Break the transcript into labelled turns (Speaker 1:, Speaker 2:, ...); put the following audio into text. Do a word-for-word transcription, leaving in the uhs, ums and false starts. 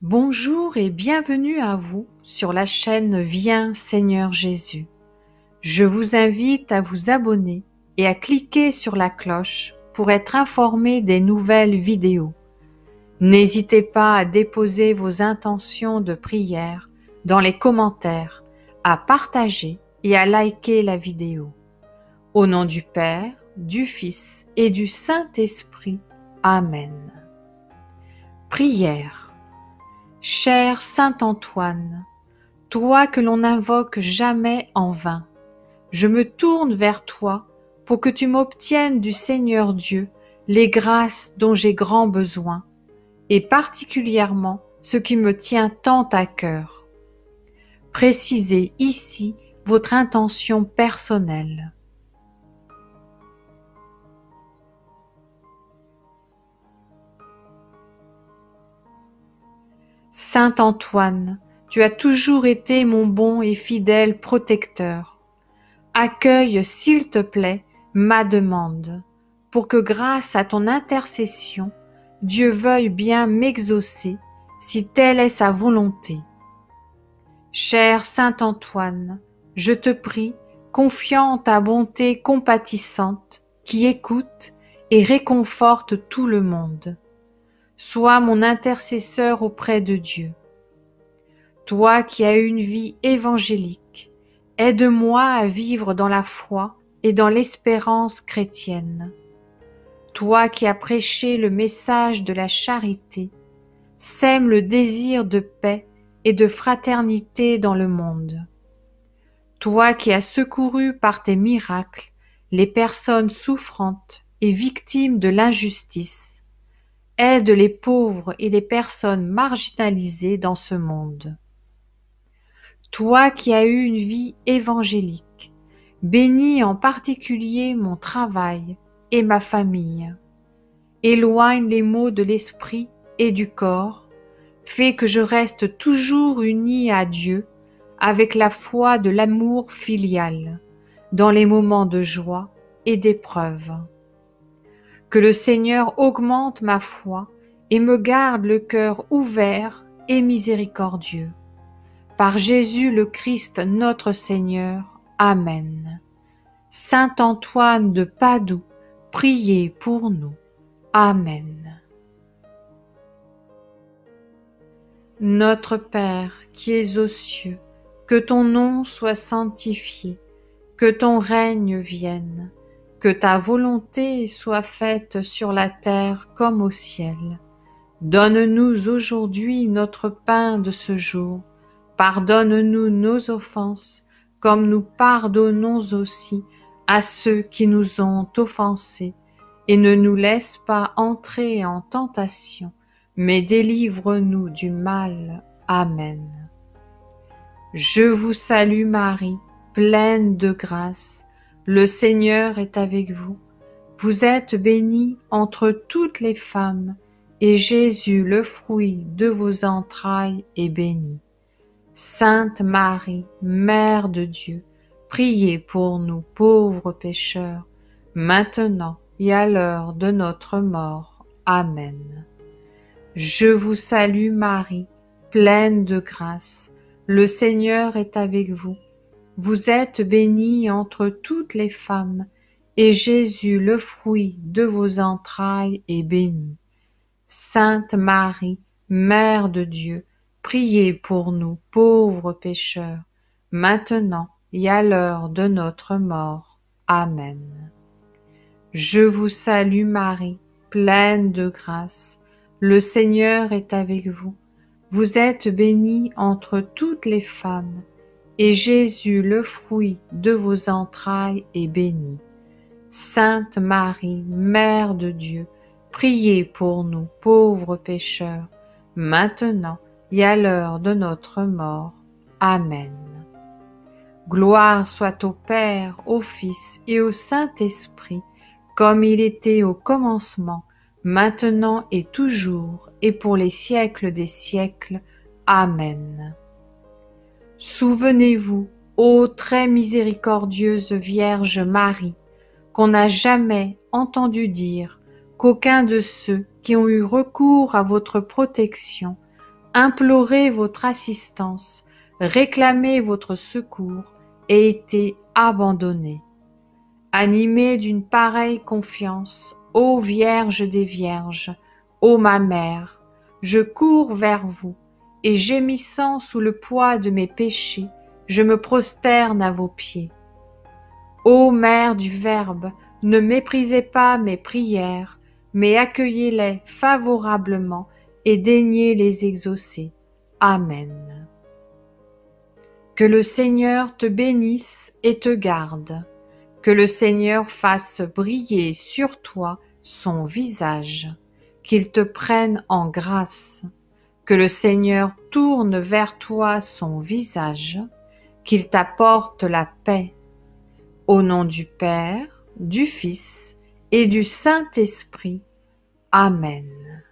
Speaker 1: Bonjour et bienvenue à vous sur la chaîne Viens Seigneur Jésus. Je vous invite à vous abonner et à cliquer sur la cloche pour être informé des nouvelles vidéos. N'hésitez pas à déposer vos intentions de prière dans les commentaires, à partager et à liker la vidéo. Au nom du Père, du Fils et du Saint-Esprit. Amen. Prière. Cher Saint Antoine, toi que l'on n'invoque jamais en vain, je me tourne vers toi pour que tu m'obtiennes du Seigneur Dieu les grâces dont j'ai grand besoin, et particulièrement ce qui me tient tant à cœur. Précisez ici votre intention personnelle. Saint Antoine, tu as toujours été mon bon et fidèle protecteur. Accueille, s'il te plaît, ma demande, pour que grâce à ton intercession, Dieu veuille bien m'exaucer, si telle est sa volonté. Cher Saint Antoine, je te prie, confiant en ta bonté compatissante, qui écoute et réconforte tout le monde. Sois mon intercesseur auprès de Dieu. Toi qui as une vie évangélique, aide-moi à vivre dans la foi et dans l'espérance chrétienne. Toi qui as prêché le message de la charité, sème le désir de paix et de fraternité dans le monde. Toi qui as secouru par tes miracles les personnes souffrantes et victimes de l'injustice, aide les pauvres et les personnes marginalisées dans ce monde. Toi qui as eu une vie évangélique, bénis en particulier mon travail et ma famille. Éloigne les maux de l'esprit et du corps, fais que je reste toujours uni à Dieu avec la foi de l'amour filial, dans les moments de joie et d'épreuve. Que le Seigneur augmente ma foi et me garde le cœur ouvert et miséricordieux. Par Jésus le Christ notre Seigneur. Amen. Saint Antoine de Padoue, priez pour nous. Amen. Notre Père qui es aux cieux, que ton nom soit sanctifié, que ton règne vienne. Que ta volonté soit faite sur la terre comme au ciel. Donne-nous aujourd'hui notre pain de ce jour. Pardonne-nous nos offenses, comme nous pardonnons aussi à ceux qui nous ont offensés. Et ne nous laisse pas entrer en tentation, mais délivre-nous du mal. Amen. Je vous salue Marie, pleine de grâce. Le Seigneur est avec vous. Vous êtes bénie entre toutes les femmes, et Jésus, le fruit de vos entrailles, est béni. Sainte Marie, Mère de Dieu, priez pour nous pauvres pécheurs, maintenant et à l'heure de notre mort. Amen. Je vous salue Marie, pleine de grâce. Le Seigneur est avec vous. Vous êtes bénie entre toutes les femmes, et Jésus, le fruit de vos entrailles, est béni. Sainte Marie, Mère de Dieu, priez pour nous pauvres pécheurs, maintenant et à l'heure de notre mort. Amen. Je vous salue Marie, pleine de grâce. Le Seigneur est avec vous. Vous êtes bénie entre toutes les femmes, et Jésus, le fruit de vos entrailles, est béni. Sainte Marie, Mère de Dieu, priez pour nous pauvres pécheurs, maintenant et à l'heure de notre mort. Amen. Gloire soit au Père, au Fils et au Saint-Esprit, comme il était au commencement, maintenant et toujours, et pour les siècles des siècles. Amen. Souvenez-vous, ô très miséricordieuse Vierge Marie, qu'on n'a jamais entendu dire qu'aucun de ceux qui ont eu recours à votre protection, imploré votre assistance, réclamé votre secours et été abandonné. Animé d'une pareille confiance, ô Vierge des Vierges, ô ma mère, je cours vers vous, et gémissant sous le poids de mes péchés, je me prosterne à vos pieds. Ô Mère du Verbe, ne méprisez pas mes prières, mais accueillez-les favorablement et daignez les exaucer. Amen. Que le Seigneur te bénisse et te garde. Que le Seigneur fasse briller sur toi son visage, qu'il te prenne en grâce. Que le Seigneur tourne vers toi son visage, qu'il t'apporte la paix. Au nom du Père, du Fils et du Saint-Esprit. Amen.